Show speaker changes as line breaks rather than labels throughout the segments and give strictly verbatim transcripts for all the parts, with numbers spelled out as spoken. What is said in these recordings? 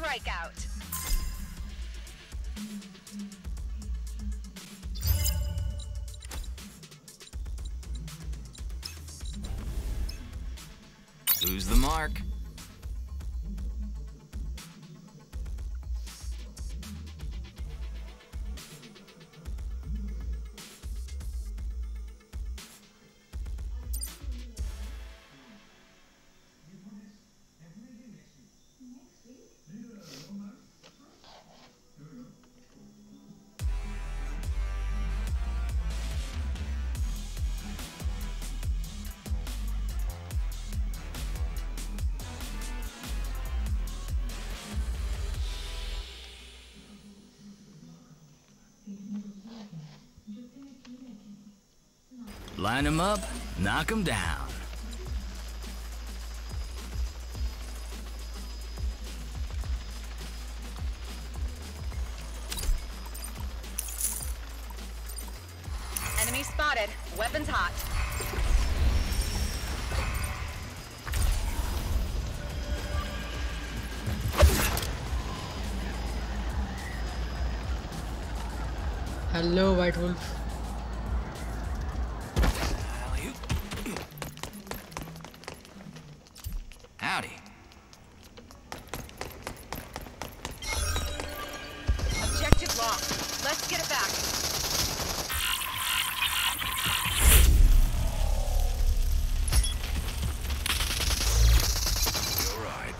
strikeout.
Who's the mark? Line him up, knock him down.
Enemy spotted. Weapons hot.
Hello, White Wolf.
Howdy.
Objective lost. Let's get it back.
You're right.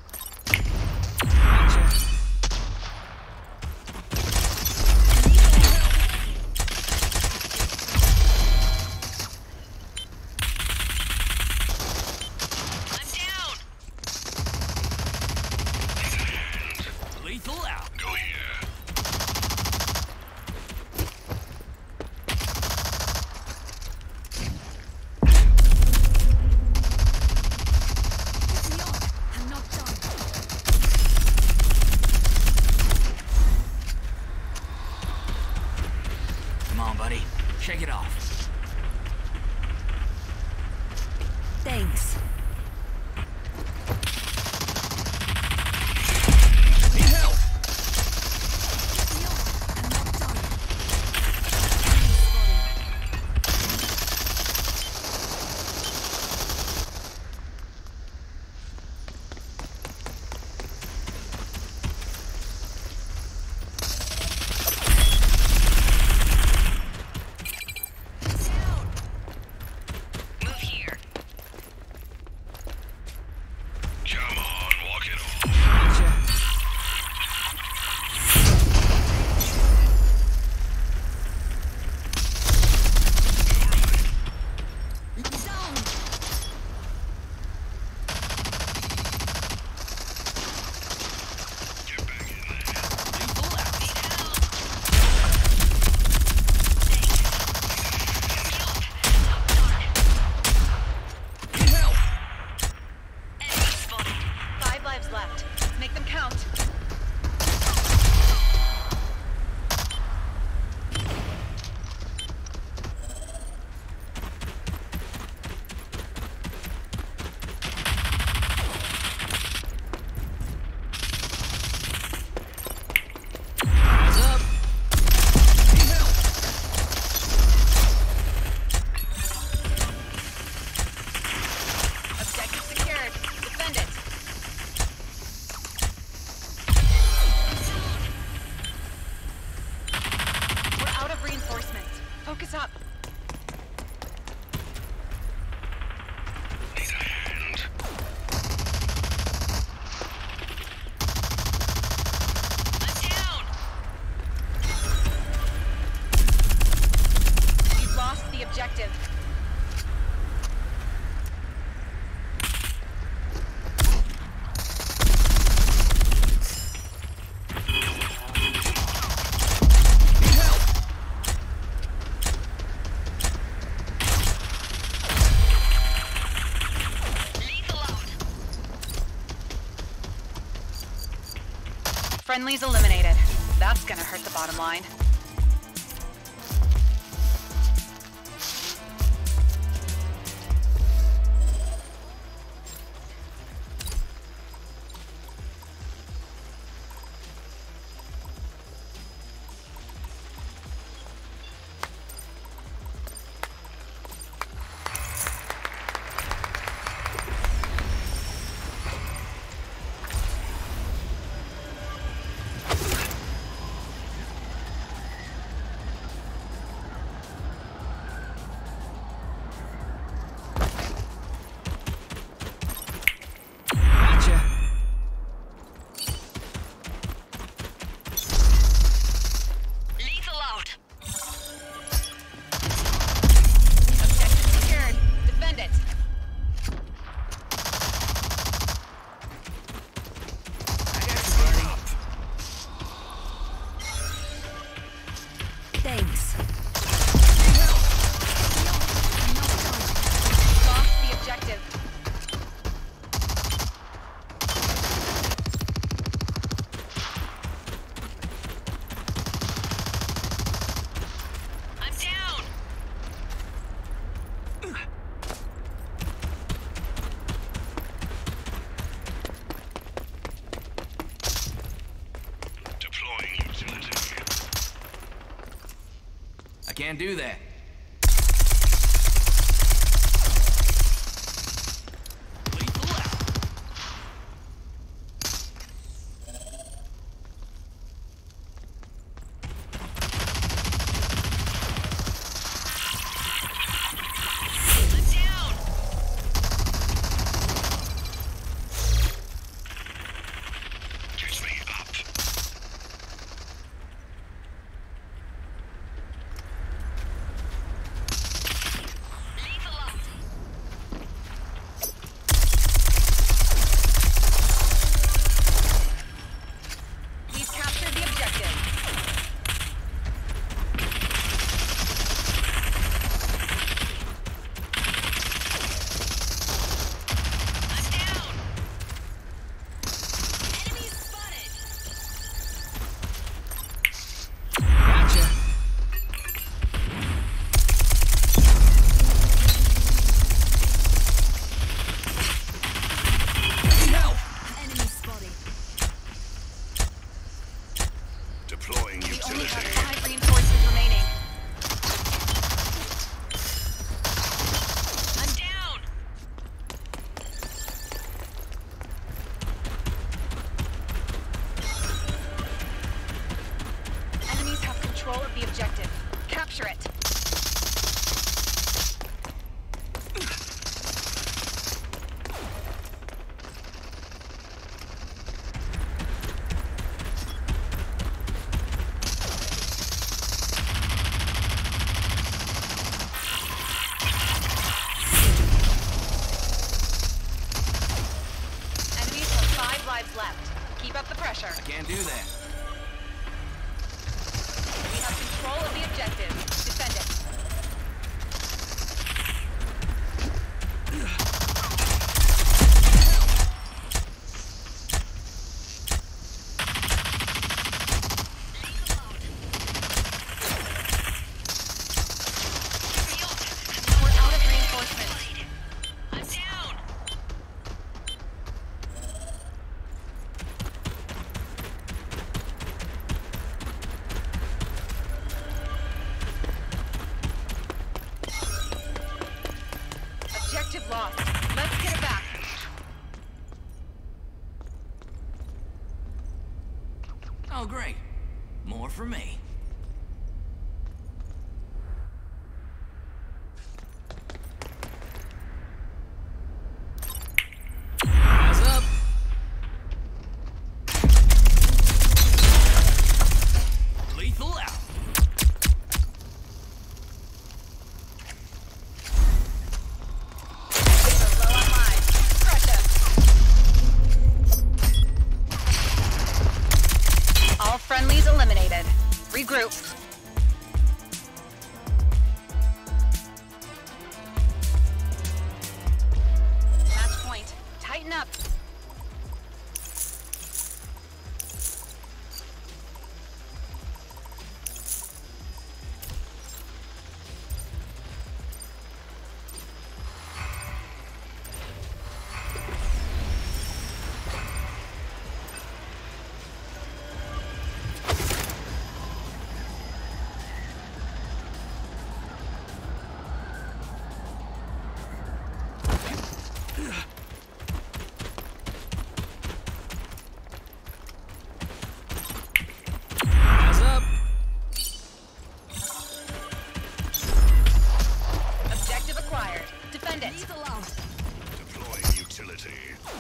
Lethal out. Go here.
I'm not done.
Come on, buddy. Shake it off.
Thanks.
Need help.
I'm not done. Move here.
Come on, walk it off.
Zone.
Get back in there.
Lethal out. Need help.
Enemy spotted. Five lives left. Make them count.
Eyes up. Need help.
Objective secured. Defend it. We're out of reinforcements. Focus up.
Need a hand.
I'm down. We've lost the objective.
Need help.
Lethal out. Friendlies eliminated. That's gonna hurt the bottom line.
can't do that. Lethal out.
I'm down.
Get me up.
Lethal out. We've captured the objective. I'm down. Enemies spotted.
Gotcha. Need help.
Enemy spotted.
Deploying
We only have
utility.
five reinforcements remaining. I'm down. Enemies have control of the objective. Capture it. Enemies have five lives left. Keep up the pressure.
I can't do that.
We have control of the objective. Defend it. We're out of reinforcements. I'm down. Objective lost. Let's get it back.
Oh, great. More for me. Eyes up. Lethal out.
We're low on lives. Crush us. All friendlies eliminated. Regroup. Match point. Tighten up.
Eyes up.
Objective acquired. Defend it.
Deploying utility.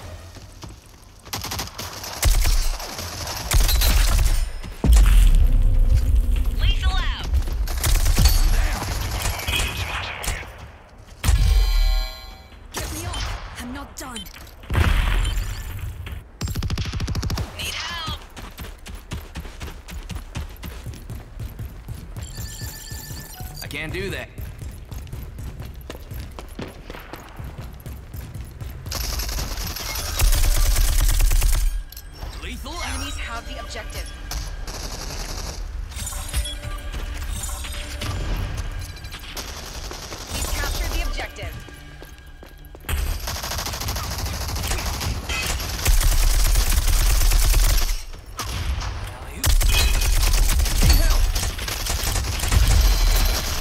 Lethal out.
Get me off! I'm not done.
Need help.
I can't do that. Lethal out.
Enemies have the objective. We've captured the objective.
Alley-oop. Need help.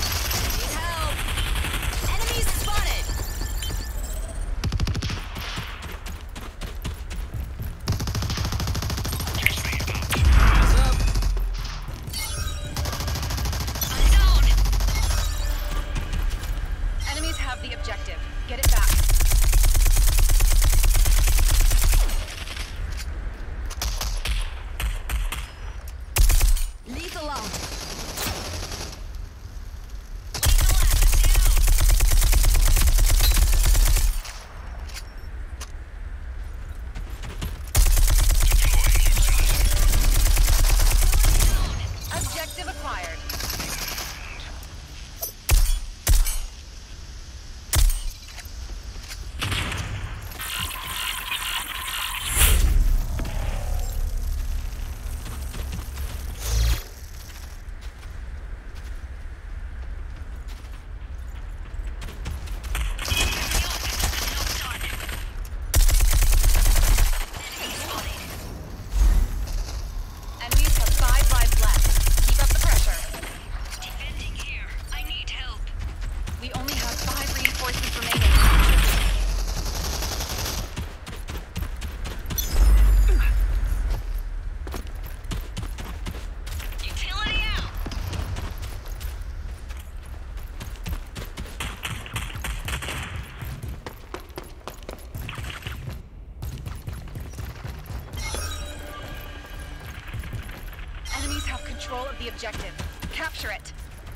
control of the objective. Capture it.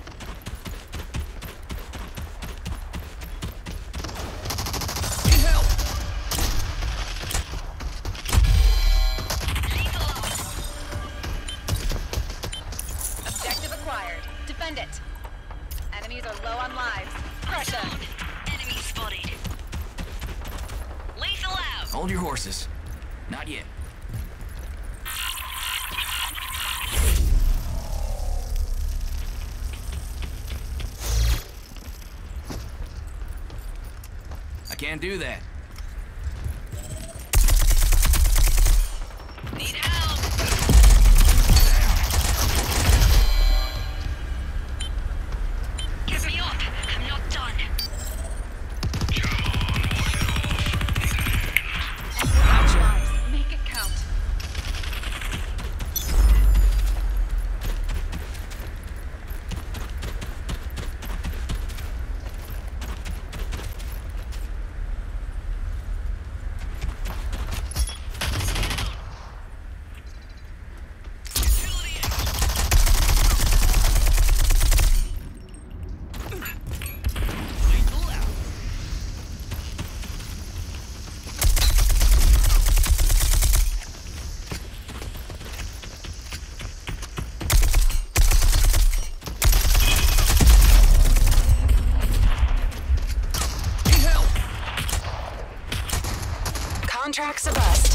Need help!
Objective acquired. Defend it. Enemies are low on lives. Crush them.
Enemy spotted. Lethal out.
Hold your horses. Not yet. I can't do that.
Need help. Get me up. I'm not done.
Lives. Make it count.
Lethal out. Need help!
Contracts a bust.